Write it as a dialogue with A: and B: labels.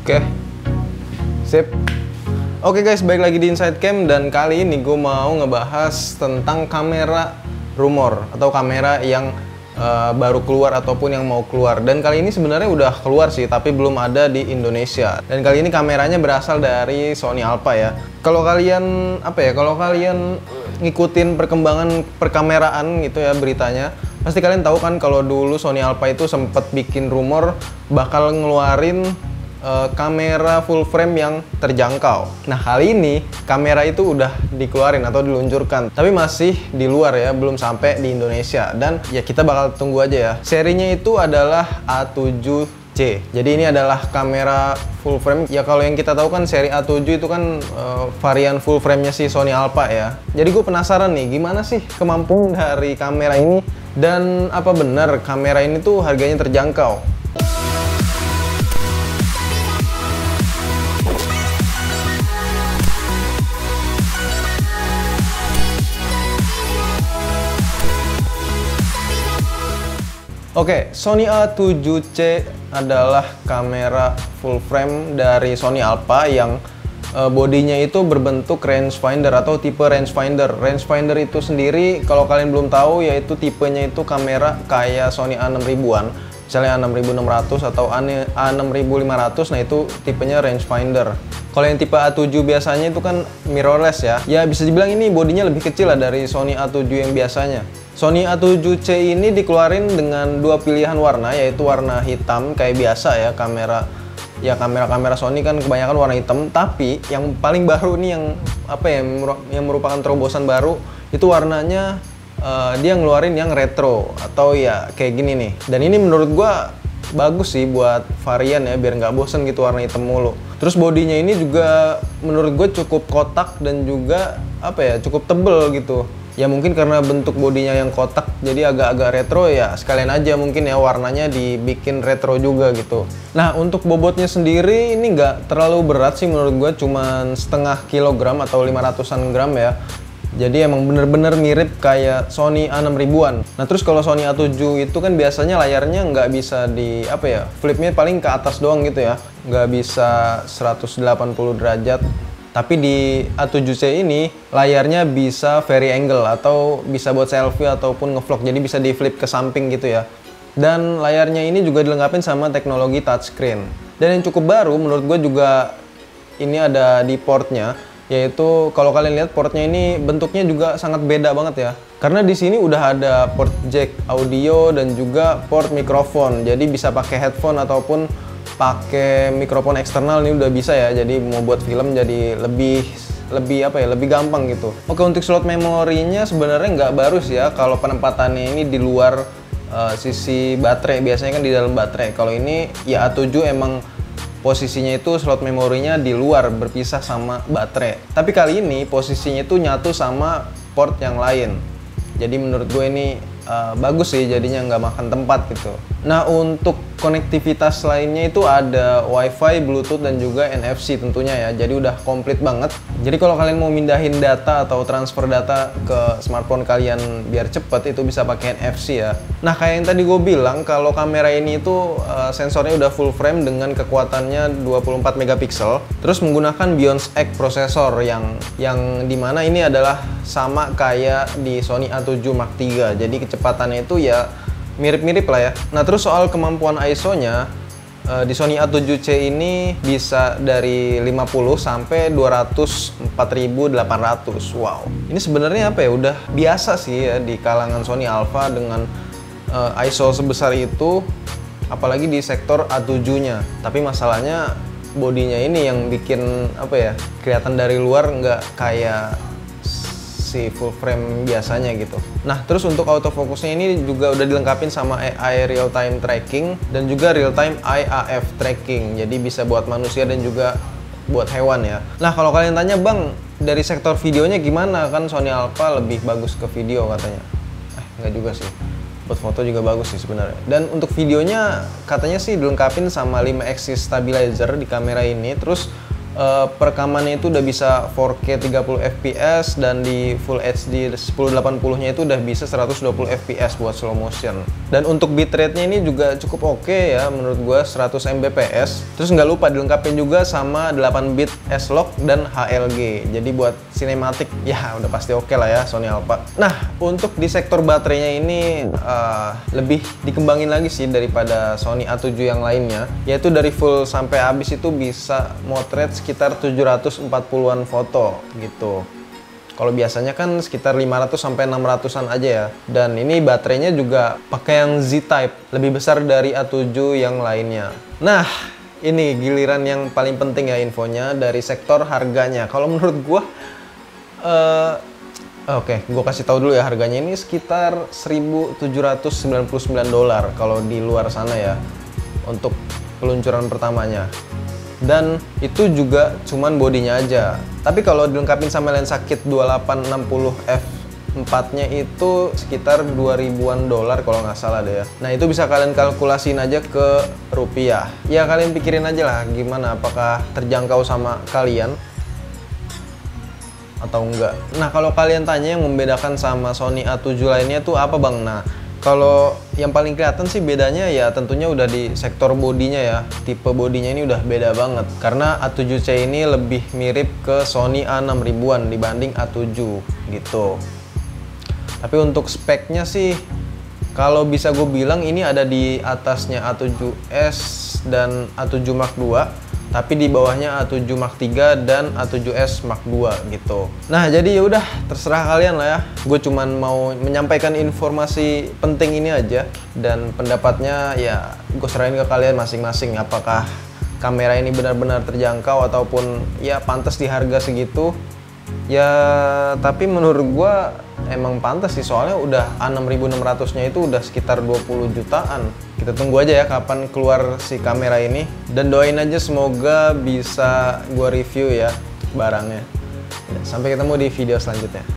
A: Oke, sip. Oke guys, balik lagi di Inside Cam dan kali ini gue mau ngebahas tentang kamera rumor atau kamera yang baru keluar ataupun yang mau keluar. Dan kali ini sebenarnya udah keluar sih, tapi belum ada di Indonesia. Dan kali ini kameranya berasal dari Sony Alpha ya. Kalau kalian Kalau kalian ngikutin perkembangan perkameraan gitu ya beritanya, pasti kalian tahu kan kalau dulu Sony Alpha itu sempat bikin rumor bakal ngeluarin kamera full frame yang terjangkau. Nah, kali ini kamera itu udah dikeluarin atau diluncurkan, tapi masih di luar ya, belum sampai di Indonesia. Dan ya kita bakal tunggu aja ya. Serinya itu adalah A7C. Jadi ini adalah kamera full frame. Ya kalau yang kita tahu kan seri A7 itu kan varian full frame-nya si Sony Alpha ya. Jadi gue penasaran nih, gimana sih kemampuan dari kamera ini dan apa benar kamera ini tuh harganya terjangkau? Oke, Sony A7C adalah kamera full frame dari Sony Alpha yang bodinya itu berbentuk rangefinder atau tipe rangefinder. Rangefinder itu sendiri kalau kalian belum tahu yaitu tipenya itu kamera kayak Sony A6000-an. Misalnya A6600 atau A6500, nah itu tipenya rangefinder. Kalau yang tipe A7 biasanya itu kan mirrorless ya. Ya bisa dibilang ini bodinya lebih kecil lah dari Sony A7 yang biasanya. Sony A7C ini dikeluarin dengan dua pilihan warna, yaitu warna hitam kayak biasa ya, kamera Sony kan kebanyakan warna hitam. Tapi yang paling baru nih yang merupakan terobosan baru itu warnanya dia ngeluarin yang retro atau ya kayak gini nih. Dan ini menurut gua bagus sih buat varian ya, biar nggak bosen gitu warna hitam mulu. Terus bodinya ini juga menurut gue cukup kotak dan juga cukup tebel gitu. Ya mungkin karena bentuk bodinya yang kotak jadi agak-agak retro ya, sekalian aja mungkin ya warnanya dibikin retro juga gitu. Nah, untuk bobotnya sendiri ini nggak terlalu berat sih menurut gue, cuman setengah kilogram atau 500-an gram ya. Jadi emang bener-bener mirip kayak Sony A6000-an. Nah terus kalau Sony A7 itu kan biasanya layarnya nggak bisa flipnya paling ke atas doang gitu ya, nggak bisa 180 derajat. Tapi di A7C ini layarnya bisa vary angle atau bisa buat selfie ataupun ngevlog, jadi bisa di flip ke samping gitu ya. Dan layarnya ini juga dilengkapi sama teknologi touchscreen. Dan yang cukup baru menurut gue juga ini ada di portnya, yaitu kalau kalian lihat portnya ini bentuknya juga sangat beda banget ya. Karena di sini udah ada port jack audio dan juga port mikrofon, jadi bisa pakai headphone ataupun pakai mikrofon eksternal ini udah bisa ya. Jadi mau buat film jadi lebih gampang gitu. Oke, untuk slot memorinya sebenarnya nggak baru sih ya. Kalau penempatannya ini di luar sisi baterai, biasanya kan di dalam baterai. Kalau ini ya A7 emang posisinya itu slot memorinya di luar berpisah sama baterai. Tapi kali ini posisinya itu nyatu sama port yang lain. Jadi menurut gue ini bagus sih, jadinya nggak makan tempat gitu. Nah, untuk konektivitas lainnya itu ada WiFi, Bluetooth, dan juga NFC tentunya ya. Jadi udah komplit banget. Jadi kalau kalian mau mindahin data atau transfer data ke smartphone kalian biar cepet, itu bisa pakai NFC ya. Nah, kayak yang tadi gue bilang, kalau kamera ini itu sensornya udah full frame dengan kekuatannya 24 megapiksel. Terus menggunakan Bionic X prosesor yang dimana ini adalah sama kayak di Sony A7 Mark III. Jadi kecepatannya itu ya mirip-mirip lah ya. Nah terus soal kemampuan ISO-nya, di Sony A7C ini bisa dari 50 sampai 204.800. Wow. Ini sebenarnya udah biasa sih ya di kalangan Sony Alpha dengan ISO sebesar itu, apalagi di sektor A7-nya. Tapi masalahnya bodinya ini yang bikin kelihatan dari luar nggak kayak si full frame biasanya gitu. Nah terus untuk autofocusnya ini juga udah dilengkapin sama AI real time tracking dan juga real time IAF tracking, jadi bisa buat manusia dan juga buat hewan ya. Nah kalau kalian tanya, bang, dari sektor videonya gimana, kan Sony Alpha lebih bagus ke video katanya. Nggak juga sih, buat foto juga bagus sih sebenarnya. Dan untuk videonya katanya sih dilengkapin sama 5 axis stabilizer di kamera ini. Terus perekamannya itu udah bisa 4K 30 fps dan di Full HD 1080-nya itu udah bisa 120 fps buat slow motion. Dan untuk bitrate-nya ini juga cukup oke ya menurut gua, 100 Mbps. Terus nggak lupa dilengkapin juga sama 8 bit S-Log dan HLG. Jadi buat sinematik ya udah pasti oke lah ya Sony Alpha. Nah, untuk di sektor baterainya ini lebih dikembangin lagi sih daripada Sony A7 yang lainnya, yaitu dari full sampai habis itu bisa motret sekitar 740-an foto gitu. Kalau biasanya kan sekitar 500 sampai 600-an aja ya. Dan ini baterainya juga pakai yang Z-Type, lebih besar dari A7 yang lainnya. Nah, ini giliran yang paling penting ya infonya dari sektor harganya. Kalau menurut gua oke, gue kasih tahu dulu ya, harganya ini sekitar $1.799 kalau di luar sana ya untuk peluncuran pertamanya. Dan itu juga cuman bodinya aja. Tapi kalau dilengkapin sama lensa kit 2860 f4-nya itu sekitar $2.000-an kalau nggak salah deh ya. Nah, itu bisa kalian kalkulasiin aja ke rupiah. Ya kalian pikirin aja lah gimana, apakah terjangkau sama kalian atau enggak. Nah, kalau kalian tanya yang membedakan sama Sony A7 lainnya tuh apa bang? Nah, kalau yang paling kelihatan sih bedanya ya tentunya udah di sektor bodinya ya. Tipe bodinya ini udah beda banget. Karena A7C ini lebih mirip ke Sony A6000-an dibanding A7 gitu. Tapi untuk speknya sih kalau bisa gue bilang ini ada di atasnya A7S dan A7 Mark II. Tapi di bawahnya A7 Mark III dan A7S Mark II gitu. Nah, jadi ya udah terserah kalian lah ya. Gue cuman mau menyampaikan informasi penting ini aja, dan pendapatnya ya gue serahin ke kalian masing-masing. Apakah kamera ini benar-benar terjangkau ataupun ya pantas di harga segitu? Ya, tapi menurut gue emang pantas sih, soalnya udah A6600-nya itu udah sekitar 20 jutaan. Kita tunggu aja ya kapan keluar si kamera ini, dan doain aja semoga bisa gue review ya barangnya. Sampai ketemu di video selanjutnya.